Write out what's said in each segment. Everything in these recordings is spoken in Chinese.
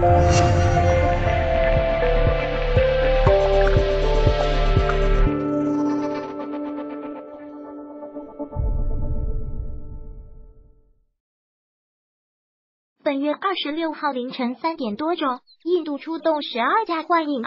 本月26号凌晨3点多钟，印度出动12架幻影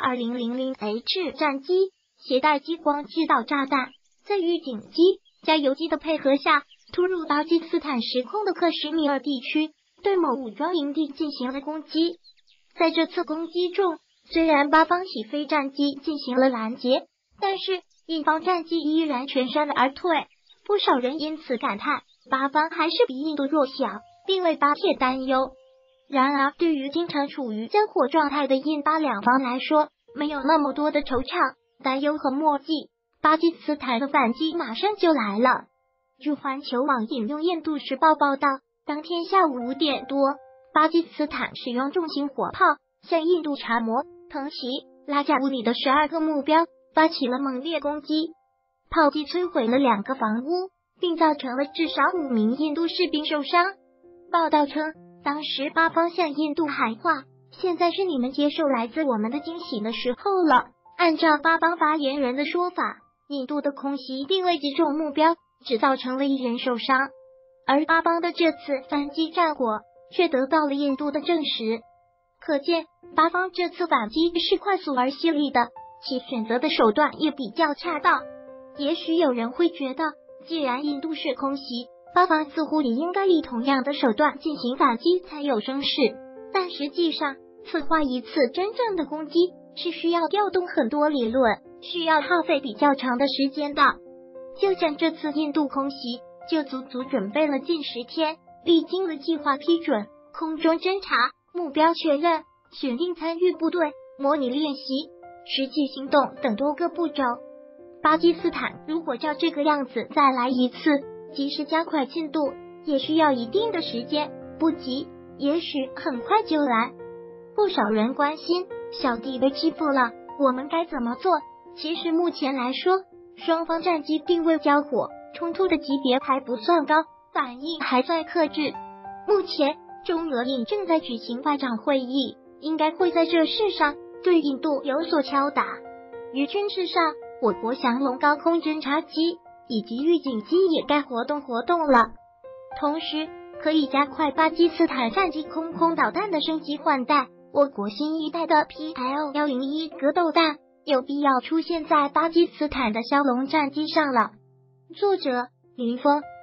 2000H 战机，携带激光制导炸弹，在预警机、加油机的配合下，突入巴基斯坦实控的克什米尔地区，对某武装营地进行了攻击。在这次攻击中，虽然巴方起飞战机进行了拦截，但是印方战机依然全身而退，不少人因此感叹巴方还是比印度弱小，并为巴铁担忧。然而，对于经常处于交火状态的印巴两方来说，没有那么多的惆怅、担忧和墨迹。巴基斯坦的反击马上就来了。据环球网引用印度时报报道，当天下午5点多，巴基斯坦使用重型火炮向印度查谟、腾奇、拉贾乌里的12个目标发起了猛烈攻击，炮击摧毁了2个房屋，并造成了至少5名印度士兵受伤。报道称，当时巴方向印度喊话，现在是你们接受来自我们的惊喜的时候了。按照巴方发言人的说法，印度的空袭并未击中目标，只造成了1人受伤，而巴方的这次反击战果却得到了印度的证实。可见巴方这次反击是快速而犀利的，其选择的手段也比较恰当。也许有人会觉得，既然印度是空袭，巴方似乎也应该以同样的手段进行反击才有声势，但实际上策划一次真正的攻击是需要调动很多理论，需要耗费比较长的时间的。就像这次印度空袭就足足准备了近10天，历经了计划批准、空中侦察、目标确认、选定参与部队、模拟练习、实际行动等多个步骤。巴基斯坦如果照这个样子再来一次，即使加快进度，也需要一定的时间，不急，也许很快就来。不少人关心小弟被欺负了，我们该怎么做？其实目前来说，双方战机并未交火，冲突的级别还不算高，反应还在克制。目前中俄印正在举行外长会议，应该会在这事上对印度有所敲打。于军事上，我国降龙高空侦察机以及预警机也该活动了，同时可以加快巴基斯坦战机空导弹的升级换代。我国新一代的 PL-101 格斗弹有必要出现在巴基斯坦的枭龙战机上了。作者：林峰。